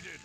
decided!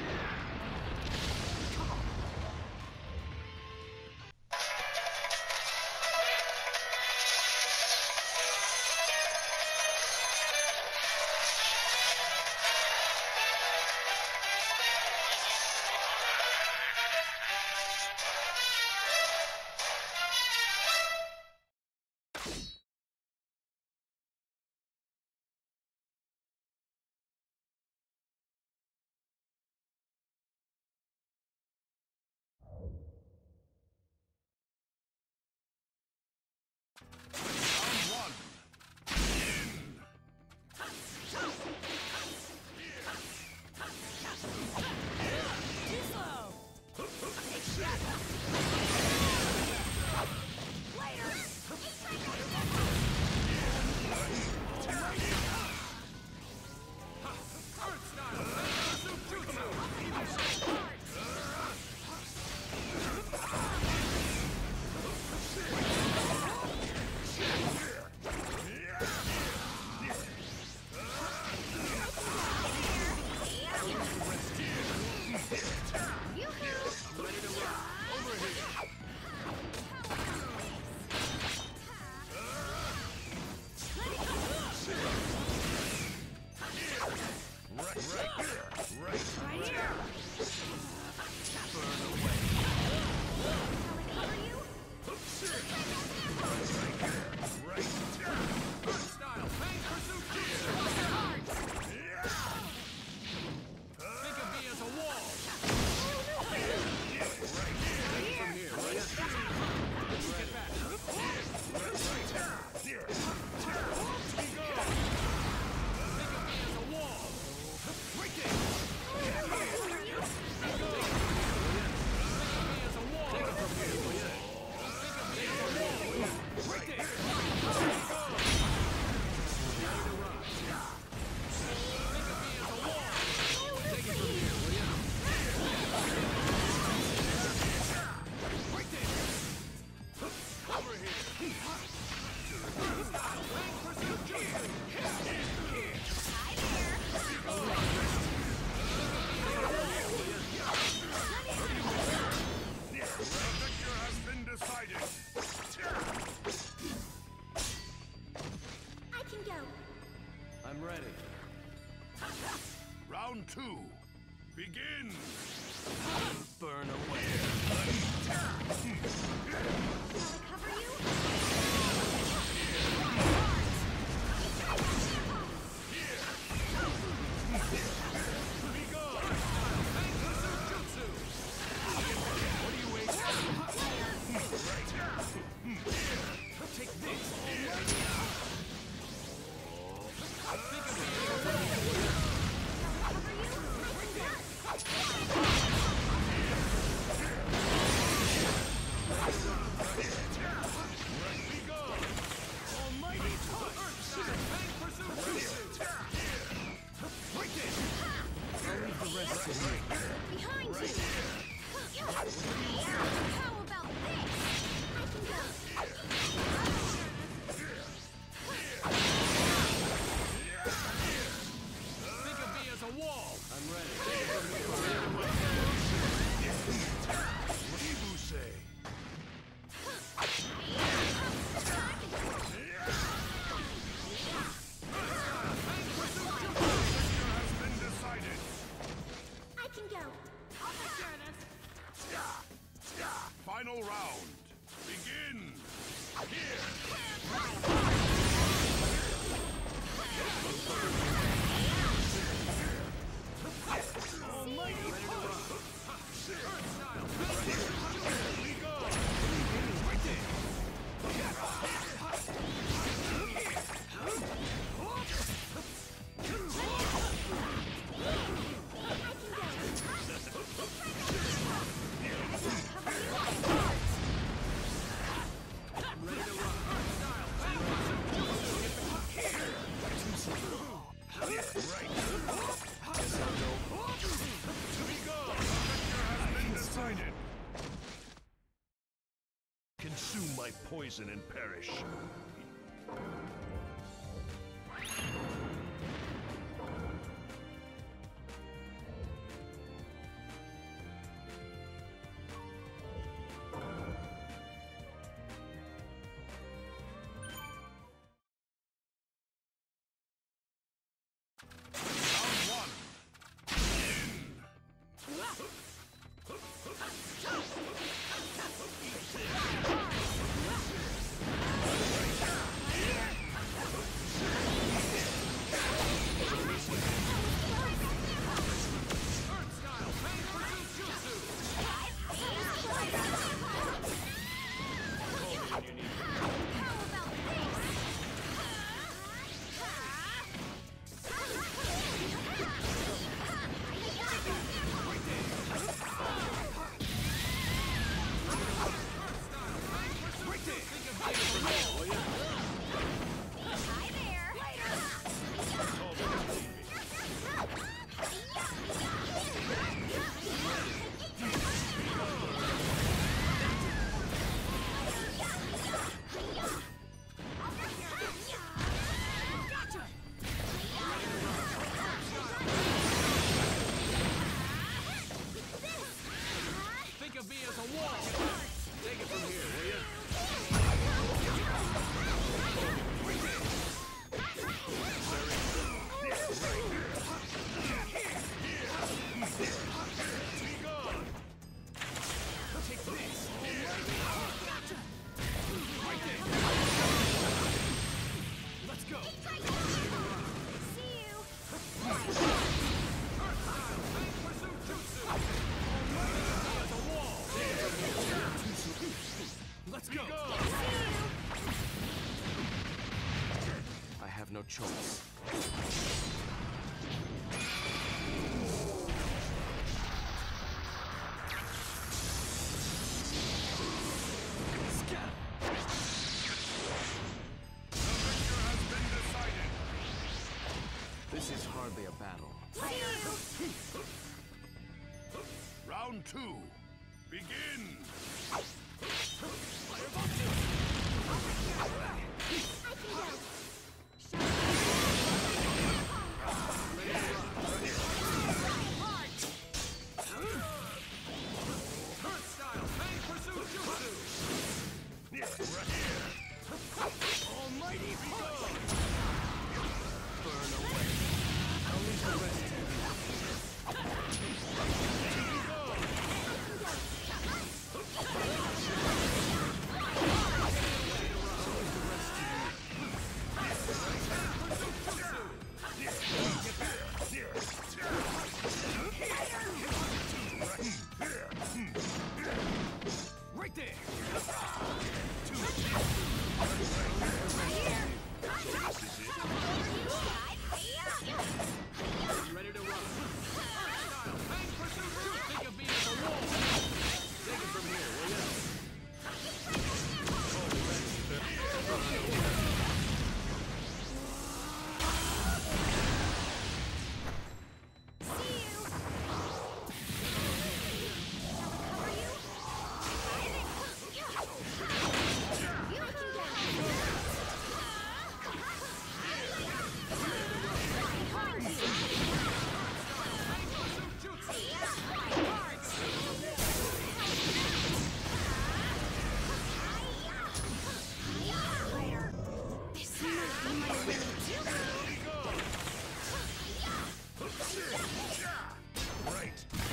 I'm ready. Round two. Begin! Burn away. Cover you? Be gone! Jutsu! What are you waiting for? Take this. Almighty touch! Bang pursuit jutsu! I'll leave the rest to you. Behind you! How about this? I can go. Think of me as a wall! I'm ready. Ibusei! Has been decided! I can go. I'll take care of this. Final round. Begin! Here! Almighty touch. Earth style! We go! Consume my poison and perish. choice. Scat! The victor has been decided. This is hardly a battle. Round 2. Begin. Almighty blow! Burn away. I'll leave the rest to you. Right there! Ready to run. Style, bang, pursuit, shoot. Think of being at the wall. Take it from here, will ya? Right.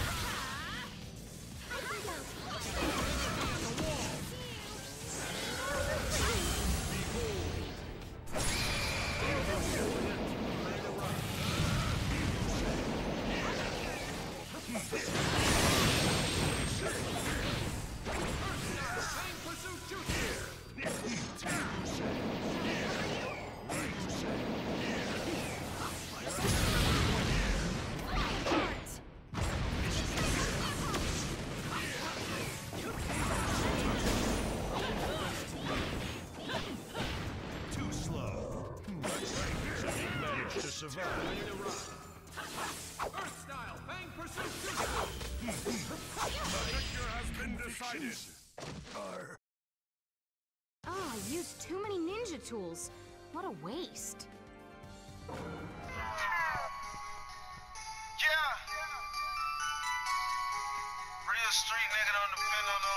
Too slow. So you managed to survive. Ready to run. Earth style, bang, pursuit, shoot. The victor has been decided. Oh, I used too many ninja tools. What a waste. Yeah. Real street nigga don't depend on no